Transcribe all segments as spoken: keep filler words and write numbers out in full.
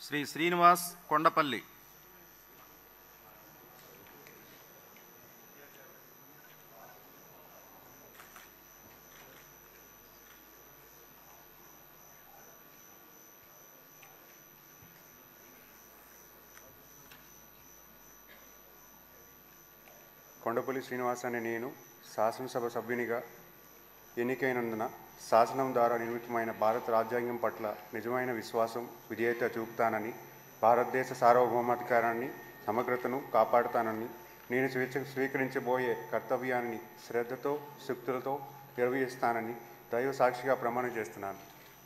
శ్రీ శ్రీనివాస్ కొండపల్లి. కొండపల్లి శ్రీనివాస్ అనే నేను శాసనసభ సభ్యునిగా ఎన్నికైనందున శాసనం ద్వారా నిర్మితమైన భారత రాజ్యాంగం పట్ల నిజమైన విశ్వాసం, విధేయత చూపుతానని, భారతదేశ సార్వభౌమాధికారాన్ని, సమగ్రతను కాపాడుతానని, నేను స్వేచ్ఛ స్వీకరించబోయే కర్తవ్యాన్ని శ్రద్ధతో, శక్తులతో నిర్వహిస్తానని దైవ సాక్షిగా ప్రమాణం చేస్తున్నాను.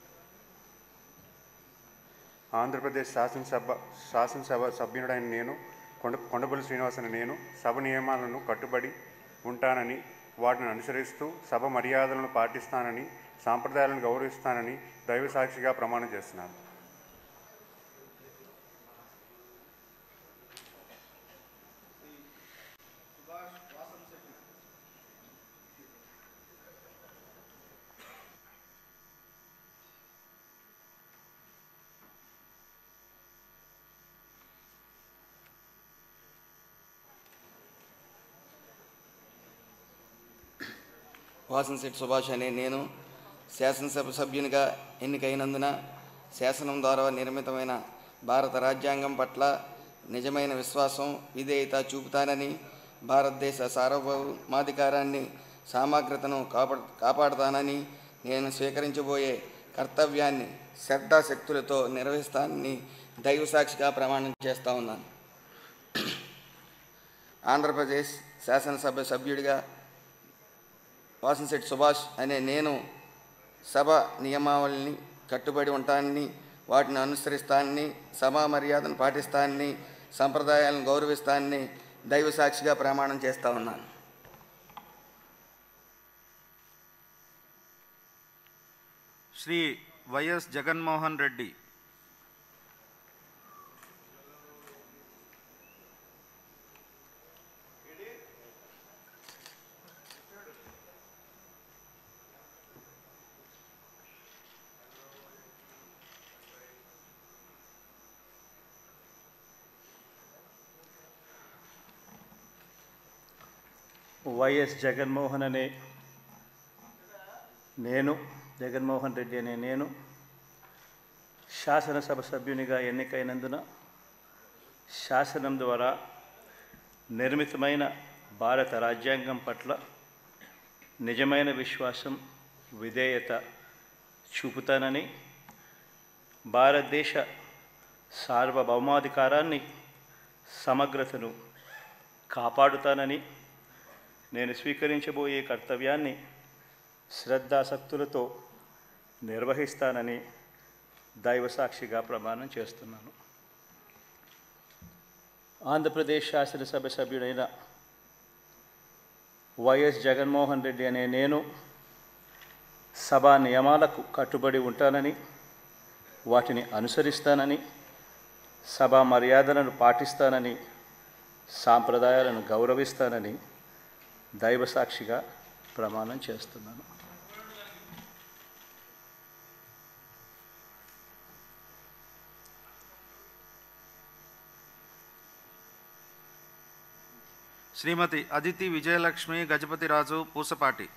ఆంధ్రప్రదేశ్ శాసనసభ శాసనసభ సభ్యుడైన నేను కొండ కొండపల్లి శ్రీనివాస్ అనే నేను సభ నియమాలను కట్టుబడి ఉంటానని, వాటిని అనుసరిస్తూ సభ మర్యాదలను పాటిస్తానని, సాంప్రదాయాలను గౌరవిస్తానని దైవ సాక్షిగా ప్రమాణం చేస్తున్నాను. వాసంశెట్టి సుభాష్ అనే నేను శాసనసభ సభ్యునిగా ఎన్నికైనందున శాసనం ద్వారా నిర్మితమైన భారత రాజ్యాంగం పట్ల నిజమైన విశ్వాసం, విధేయత చూపుతానని, భారతదేశ సార్వభౌమాధికారాన్ని, సమగ్రతను కాపా కాపాడుతానని, నేను స్వీకరించబోయే కర్తవ్యాన్ని శ్రద్ధాశక్తులతో నిర్వహిస్తానని దైవ సాక్షిగా ప్రమాణం చేస్తూ ఉన్నాను. ఆంధ్రప్రదేశ్ శాసనసభ సభ్యుడిగా వాసంశెట్టి సుభాష్ అనే నేను సభ నియమావళిని కట్టుబడి ఉంటానని, వాటిని అనుసరిస్తానని, సభా మర్యాదను పాటిస్తానని, సంప్రదాయాలను గౌరవిస్తానని దైవ సాక్షిగా ప్రమాణం చేస్తూ ఉన్నాను. శ్రీ వైఎస్ జగన్మోహన్ రెడ్డి. వైఎస్ జగన్మోహన్ అనే నేను జగన్మోహన్ రెడ్డి అనే నేను శాసనసభ సభ్యునిగా ఎన్నికైనందున శాసనం ద్వారా నిర్మితమైన భారత రాజ్యాంగం పట్ల నిజమైన విశ్వాసం, విధేయత చూపుతానని, భారతదేశ సార్వభౌమాధికారాన్ని, సమగ్రతను కాపాడుతానని, నేను స్వీకరించబోయే కర్తవ్యాన్ని శ్రద్ధాశక్తులతో నిర్వహిస్తానని దైవ సాక్షిగా ప్రమాణం చేస్తున్నాను. ఆంధ్రప్రదేశ్ శాసనసభ సభ్యుడైన వైఎస్ జగన్మోహన్ రెడ్డి అనే నేను సభా నియమాలకు కట్టుబడి ఉంటానని, వాటిని అనుసరిస్తానని, సభా మర్యాదలను పాటిస్తానని, సాంప్రదాయాలను గౌరవిస్తానని దైవ సాక్షిగా ప్రమాణం చేస్తున్నాను. శ్రీమతి Aditi Vijayalakshmi Gajapathiraju Pusapati.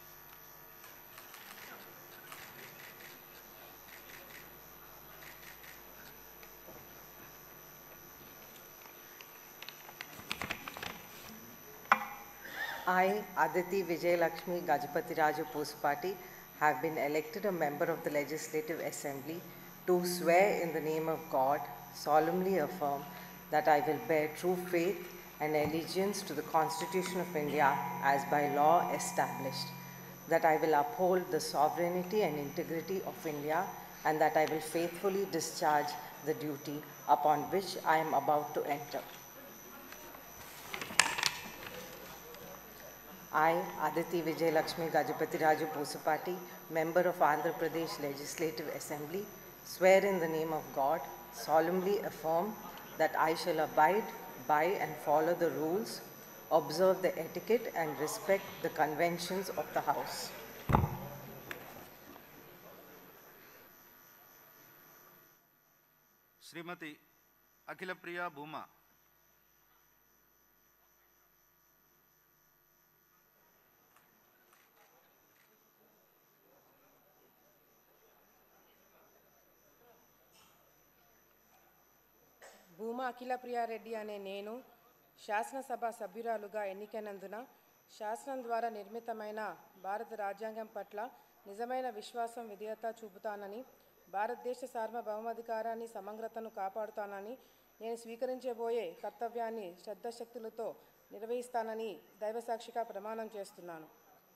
I, Aditi Vijayalakshmi Gajapati Raju Pusapati, have been elected a member of the Legislative Assembly, do swear in the name of God, solemnly affirm that I will bear true faith and allegiance to the Constitution of India as by law established, that I will uphold the sovereignty and integrity of India, and that I will faithfully discharge the duty upon which I am about to enter. I, Aditi Vijayalakshmi Gajapati Raju Pusapati, member of Andhra Pradesh Legislative Assembly, swear in the name of God, solemnly affirm that I shall abide by and follow the rules, observe the etiquette and respect the conventions of the House. శ్రీమతి అఖిలప్రియ భూమా, భూమా అఖిలప్రియారెడ్డి అనే నేను శాసనసభ సభ్యురాలుగా ఎన్నికైనందున శాసనం ద్వారా నిర్మితమైన భారత రాజ్యాంగం పట్ల నిజమైన విశ్వాసం విధేయత చూపుతానని, భారతదేశ సార్వభౌమాధికారాన్ని సమగ్రతను కాపాడుతానని, నేను స్వీకరించబోయే కర్తవ్యాన్ని శ్రద్ధశక్తులతో నిర్వహిస్తానని దైవసాక్షిగా ప్రమాణం చేస్తున్నాను.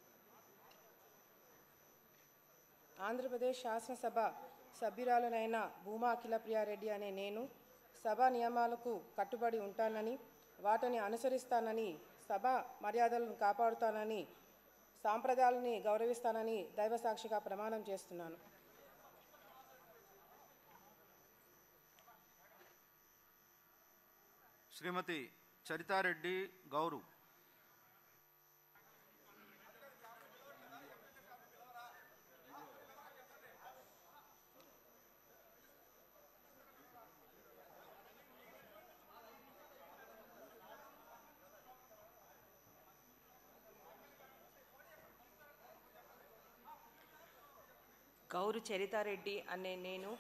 ఆంధ్రప్రదేశ్ శాసనసభ సభ్యురాలునైన భూమా అఖిలప్రియారెడ్డి అనే నేను సభ నియమాలకు కట్టుబడి ఉంటానని, వాటిని అనుసరిస్తానని, సభ మర్యాదలను కాపాడుతానని, సాంప్రదాయాలని గౌరవిస్తానని దైవసాక్షిగా ప్రమాణం చేస్తున్నాను. శ్రీమతి చరితారెడ్డి గౌరు, గౌరు చరితారెడ్డి అనే నేను